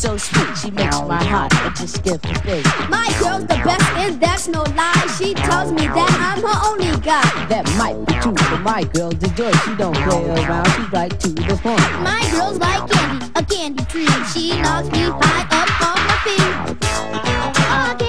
so sweet, she makes my heart just skip a beat. My girl's the best and that's no lie. She tells me that I'm her only guy. That might be true, but my girl's a joy. She don't play around, she's right to the point. My girl's like candy, a candy tree. She knocks me high up on my feet. Oh,